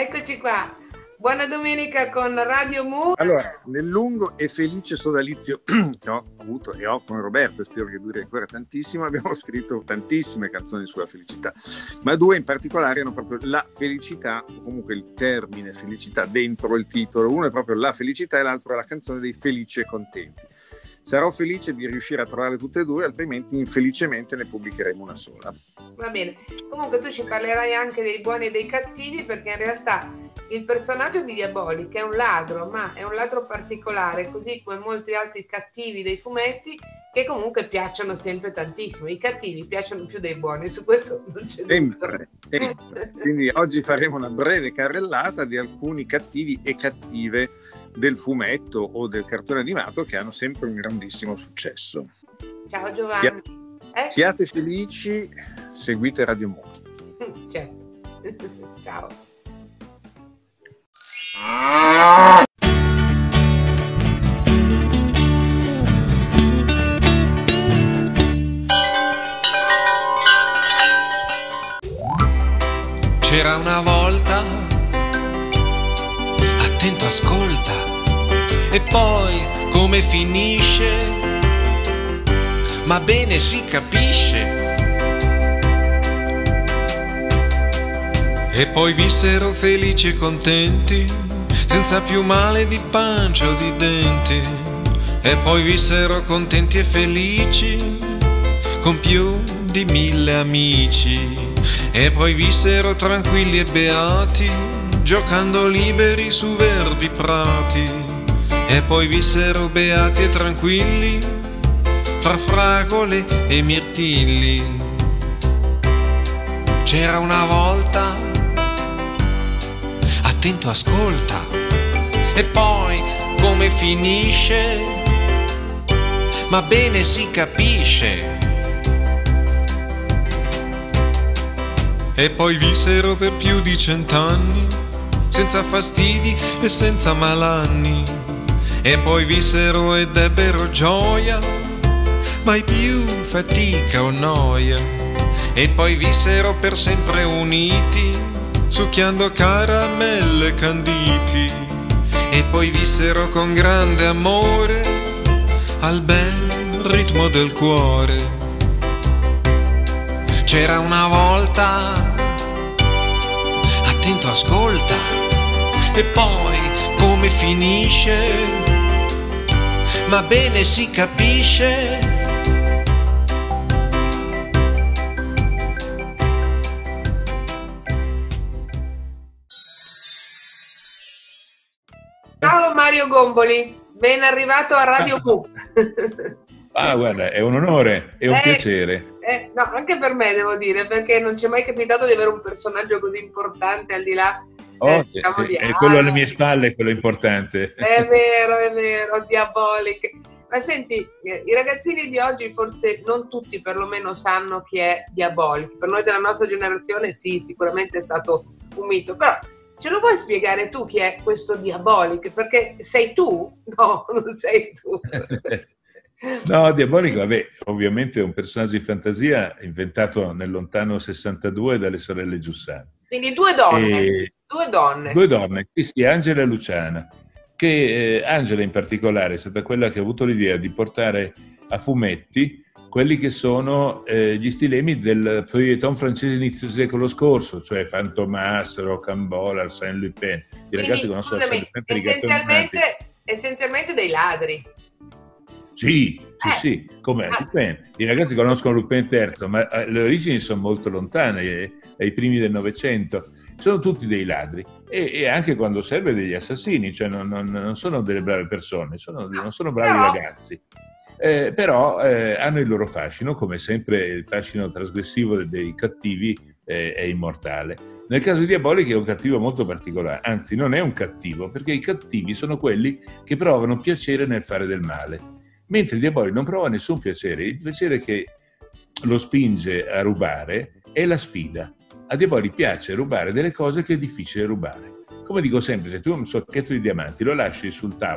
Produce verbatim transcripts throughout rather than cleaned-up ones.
Eccoci qua. Buona domenica con Radio Mu. Allora, nel lungo e felice sodalizio che ho avuto e ho con Roberto, e spero che duri ancora tantissimo, abbiamo scritto tantissime canzoni sulla felicità, ma due in particolare hanno proprio la felicità, o comunque il termine felicità dentro il titolo. Uno è proprio la felicità e l'altro è la canzone dei felici e contenti. Sarò felice di riuscire a trovare tutte e due, altrimenti infelicemente ne pubblicheremo una sola. Va bene. Comunque tu ci parlerai anche dei buoni e dei cattivi, perché in realtà il personaggio di Diabolik è un ladro, ma è un ladro particolare, così come molti altri cattivi dei fumetti che comunque piacciono sempre tantissimo. I cattivi piacciono più dei buoni, su questo non c'è sempre, sempre. Quindi oggi faremo una breve carrellata di alcuni cattivi e cattive del fumetto o del cartone animato che hanno sempre un grandissimo successo. Ciao Giovanni. Eh? Siate felici, seguite Radio Mu. Certo. Ciao. C'era una volta, attento ascolta, e poi come finisce, ma bene si capisce. E poi vissero felici e contenti, senza più male di pancia o di denti. E poi vissero contenti e felici, con più di mille amici. E poi vissero tranquilli e beati, giocando liberi su verdi prati. E poi vissero beati e tranquilli, fra fragole e mirtilli. C'era una volta, attento ascolta, e poi come finisce, ma bene si capisce. E poi vissero per più di cent'anni, senza fastidi e senza malanni. E poi vissero ed ebbero gioia, mai più fatica o noia. E poi vissero per sempre uniti, succhiando caramelle canditi. E poi vissero con grande amore, al bel ritmo del cuore. C'era una volta, attento ascolta, e poi come finisce, ma bene si capisce. Ciao Mario Gomboli, ben arrivato a Radio Mu. Ah, guarda, è un onore, è un eh, piacere. Eh, no, anche per me devo dire, perché non ci è mai capitato di avere un personaggio così importante al di là. Oh, eh, diciamo, è, è quello alle mie spalle, è quello importante. È vero, è vero, Diabolik. Ma senti, eh, i ragazzini di oggi forse non tutti perlomeno sanno chi è Diabolik. Per noi della nostra generazione sì, sicuramente è stato un mito, però ce lo vuoi spiegare tu chi è questo Diabolik? Perché sei tu? No, non sei tu. No, Diabolik, vabbè, ovviamente è un personaggio di fantasia inventato nel lontano sessantadue dalle sorelle Giussani. Quindi due donne, e... due donne. Due donne, sì, sì, Angela e Luciana. Che eh, Angela in particolare è stata quella che ha avuto l'idea di portare a fumetti quelli che sono eh, gli stilemi del feuilleton francese inizio secolo scorso, cioè Fantomas, Rocambole, Arsène Lupin. I Quindi, ragazzi conoscono scusami, Arsène Lupin per i essenzialmente, essenzialmente dei ladri. Sì, sì, Eh. sì, come Ah. Lupin. I ragazzi conoscono Lupin terzo, ma eh, le origini sono molto lontane, eh, ai primi del Novecento. Sono tutti dei ladri e, e anche quando serve degli assassini, cioè non, non, non sono delle brave persone, sono, non sono bravi Però- ragazzi. Eh, però eh, hanno il loro fascino, come sempre il fascino trasgressivo dei, dei cattivi eh, è immortale. Nel caso di Diabolik è un cattivo molto particolare, anzi non è un cattivo, perché i cattivi sono quelli che provano piacere nel fare del male, mentre Diabolik non prova nessun piacere. Il piacere che lo spinge a rubare è la sfida. A Diabolik piace rubare delle cose che è difficile rubare. Come dico sempre, se tu un sacchetto di diamanti lo lasci sul tavolo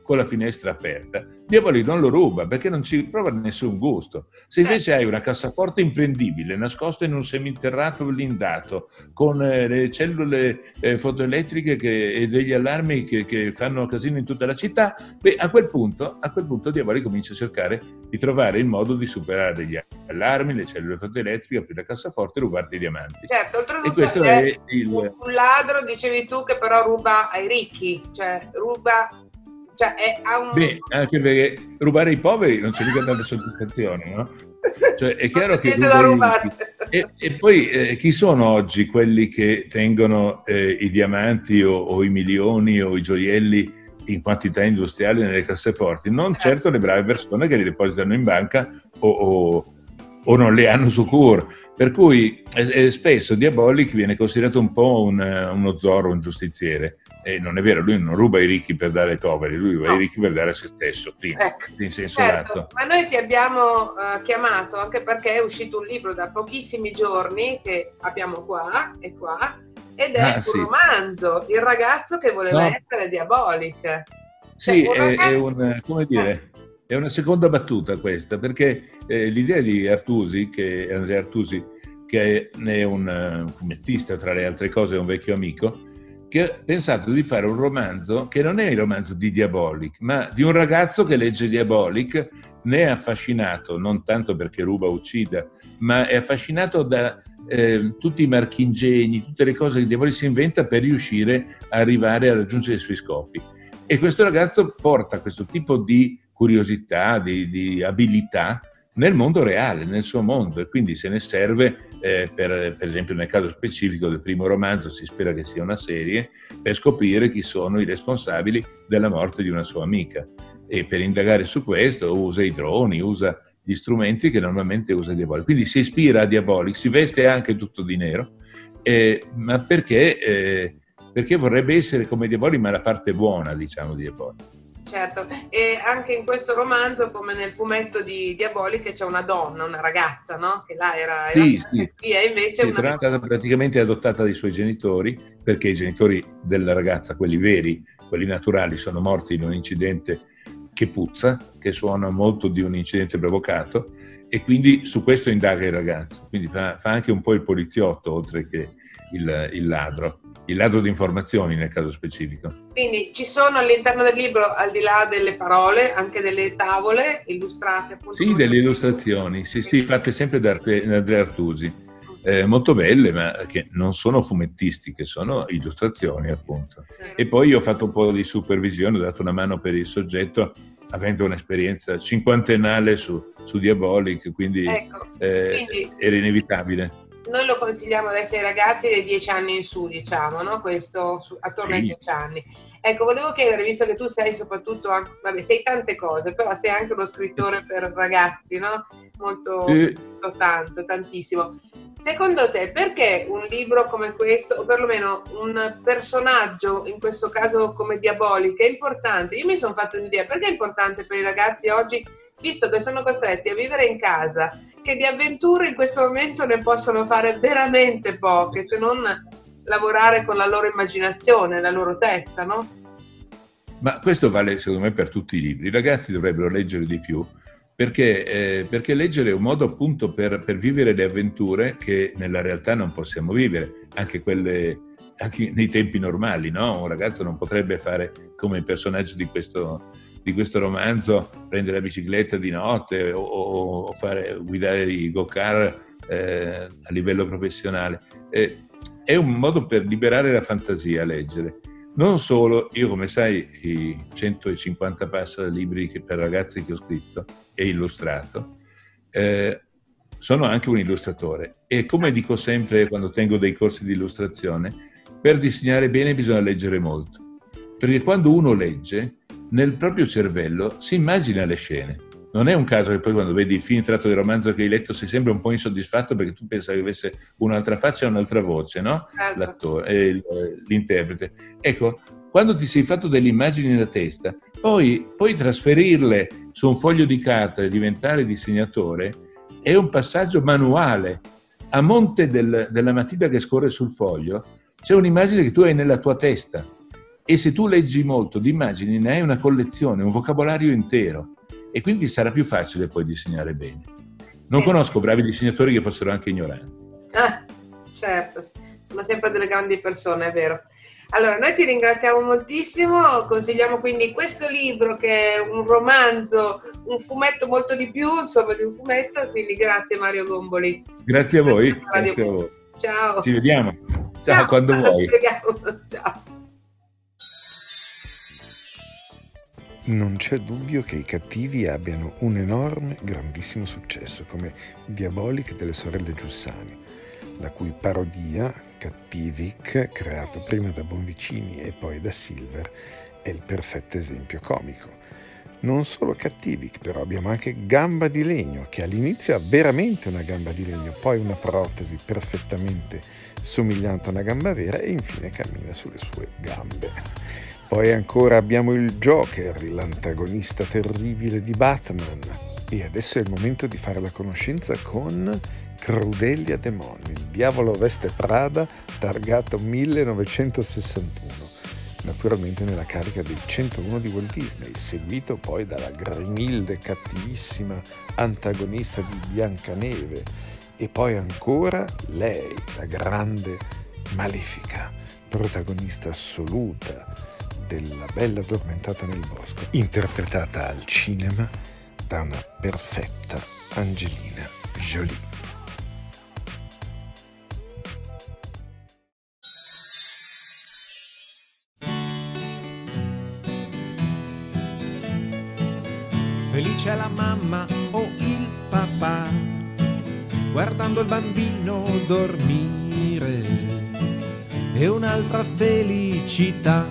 con la finestra aperta, Diabolic non lo ruba perché non ci prova nessun gusto. Se invece hai una cassaforte imprendibile nascosta in un seminterrato blindato con eh, le cellule eh, fotoelettriche che, e degli allarmi che, che fanno casino in tutta la città, beh, a quel punto, a quel punto Diabolic comincia a cercare di trovare il modo di superare gli allarmi, le cellule fotoelettriche, aprire la cassaforte e rubarti i diamanti. Certo, oltretutto e questo è, è il... un ladro, dicevi tu, che però ruba ai ricchi, cioè ruba... Cioè è, ha un... Beh, anche perché rubare ai poveri non c'è mica tanta soddisfazione, no? Cioè è chiaro che rubare... e, e poi eh, chi sono oggi quelli che tengono eh, i diamanti o, o i milioni o i gioielli in quantità industriali nelle casseforti? Non certo, certo le brave persone che li depositano in banca o, o, o non le hanno su cur. Per cui eh, spesso Diabolic viene considerato un po' un, uno Zorro, un giustiziere. E non è vero, lui non ruba ai ricchi per dare ai poveri, lui ruba no. ai ricchi per dare a se stesso, prima, ecco, in senso certo. lato. Ma noi ti abbiamo uh, chiamato anche perché è uscito un libro da pochissimi giorni che abbiamo qua e qua, ed è ah, un sì. romanzo, Il ragazzo che voleva no. essere Diabolic. Sì, cioè, è, ragazzo... è, un, come dire, è una seconda battuta questa, perché eh, l'idea di Artusi, che Andrea Artusi, che è un uh, fumettista, tra le altre cose è un vecchio amico, che ha pensato di fare un romanzo che non è il romanzo di Diabolic, ma di un ragazzo che legge Diabolic, ne è affascinato, non tanto perché ruba o uccida, ma è affascinato da eh, tutti i marchingegni, tutte le cose che Diabolic si inventa per riuscire a arrivare a raggiungere i suoi scopi. E questo ragazzo porta questo tipo di curiosità, di, di abilità nel mondo reale, nel suo mondo, e quindi se ne serve eh, per, per esempio nel caso specifico del primo romanzo, si spera che sia una serie, per scoprire chi sono i responsabili della morte di una sua amica, e per indagare su questo usa i droni, usa gli strumenti che normalmente usa Diabolic, quindi si ispira a Diabolic, si veste anche tutto di nero, eh, ma perché, eh, perché vorrebbe essere come Diabolic, ma la parte buona, diciamo, di Diabolic. Certo, e anche in questo romanzo, come nel fumetto di Diabolic, c'è una donna, una ragazza, no? Che là era, era sì, sì. qui è invece sì, una... è stata praticamente adottata dai suoi genitori, perché i genitori della ragazza, quelli veri, quelli naturali, sono morti in un incidente che puzza, che suona molto di un incidente provocato, e quindi su questo indaga il ragazzo, quindi fa, fa anche un po' il poliziotto, oltre che il, il ladro. Il ladro di informazioni nel caso specifico. Quindi ci sono all'interno del libro, al di là delle parole, anche delle tavole illustrate appunto. Sì, delle illustrazioni, sì, sì, fatte sempre da Andrea Artusi, eh, molto belle, ma che non sono fumettistiche, sono illustrazioni appunto. E poi io ho fatto un po' di supervisione, ho dato una mano per il soggetto, avendo un'esperienza cinquantennale su, su Diabolic, quindi, ecco, eh, quindi era inevitabile. Noi lo consigliamo adesso ai ragazzi dei dieci anni in su, diciamo, no? Questo su, attorno sì. ai dieci anni. Ecco, volevo chiedere, visto che tu sei soprattutto, vabbè, sei tante cose, però sei anche uno scrittore per ragazzi, no? Molto, sì. molto tanto, tantissimo. Secondo te, perché un libro come questo, o perlomeno un personaggio, in questo caso come Diabolic, è importante? Io mi sono fatto un'idea, perché è importante per i ragazzi oggi, visto che sono costretti a vivere in casa, che di avventure in questo momento ne possono fare veramente poche, se non lavorare con la loro immaginazione, la loro testa, no? Ma questo vale secondo me per tutti i libri. I ragazzi dovrebbero leggere di più, perché, eh, perché leggere è un modo appunto per, per vivere le avventure che nella realtà non possiamo vivere, anche quelle anche nei tempi normali, no? Un ragazzo non potrebbe fare come il personaggio di questo di questo romanzo, prendere la bicicletta di notte o, o fare, guidare i go-kart eh, a livello professionale. Eh, è un modo per liberare la fantasia, leggere. Non solo, io come sai i centocinquanta passa libri che per ragazzi che ho scritto e illustrato, eh, sono anche un illustratore, e come dico sempre quando tengo dei corsi di illustrazione, per disegnare bene bisogna leggere molto, perché quando uno legge nel proprio cervello si immagina le scene. Non è un caso che poi quando vedi il film tratto del romanzo che hai letto sei sempre un po' insoddisfatto perché tu pensavi che avesse un'altra faccia e un'altra voce, no? L'attore, eh, l'interprete. Ecco, quando ti sei fatto delle immagini nella testa, poi puoi trasferirle su un foglio di carta e diventare disegnatore, è un passaggio manuale. A monte del, della matita che scorre sul foglio c'è un'immagine che tu hai nella tua testa. e se tu leggi molto di immagini ne hai una collezione, un vocabolario intero, e quindi sarà più facile poi disegnare bene. Non conosco bravi disegnatori che fossero anche ignoranti. Ah, certo, sono sempre delle grandi persone, è vero. Allora, noi ti ringraziamo moltissimo, consigliamo quindi questo libro che è un romanzo, un fumetto molto di più, insomma di un fumetto, quindi grazie Mario Gomboli. Grazie a voi. Grazie a voi. Ciao. Ci vediamo. Ciao, Ciao, quando vuoi. Ci vediamo. Ciao. Non c'è dubbio che i cattivi abbiano un enorme, grandissimo successo, come Diabolik delle sorelle Giussani, la cui parodia, Cattivic, creato prima da Bonvicini e poi da Silver, è il perfetto esempio comico. Non solo Cattivic, però abbiamo anche Gamba di Legno, che all'inizio ha veramente una gamba di legno, poi una protesi perfettamente somigliante a una gamba vera e infine cammina sulle sue gambe. Poi ancora abbiamo il Joker, l'antagonista terribile di Batman. E adesso è il momento di fare la conoscenza con Crudelia Demon, il diavolo veste Prada, targato millenovecentosessantuno, naturalmente nella carica dei centouno di Walt Disney, seguito poi dalla Grimilde, cattivissima antagonista di Biancaneve, e poi ancora lei, la grande Malefica, protagonista assoluta della Bella addormentata nel bosco, interpretata al cinema da una perfetta Angelina Jolie. Felice la mamma o il papà, guardando il bambino dormire, e un'altra felicità.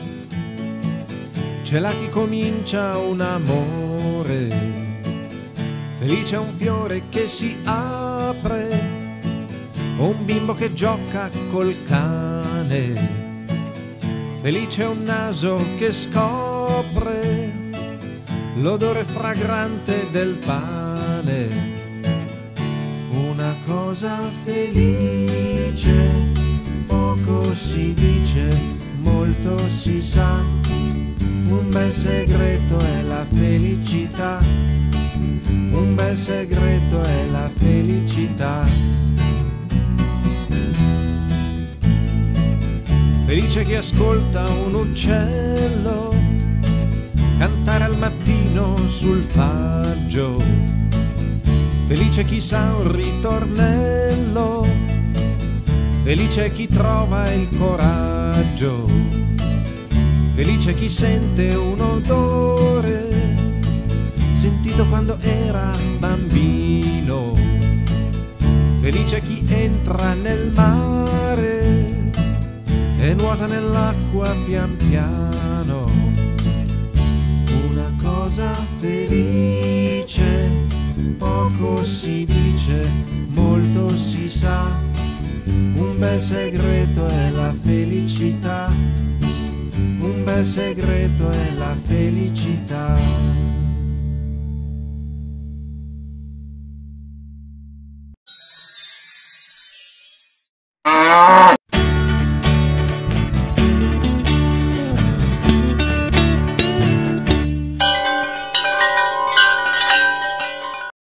C'è là chi comincia un amore, felice è un fiore che si apre, o un bimbo che gioca col cane, felice è un naso che scopre l'odore fragrante del pane. Una cosa felice, poco si dice, molto si sa. Un bel segreto è la felicità, un bel segreto è la felicità. Felice chi ascolta un uccello cantare al mattino sul faggio, felice chi sa un ritornello, felice chi trova il coraggio. Felice chi sente un odore sentito quando era bambino, felice chi entra nel mare e nuota nell'acqua pian piano. Una cosa felice, poco si dice, molto si sa. Un bel segreto è la felicità, un bel segreto è la felicità.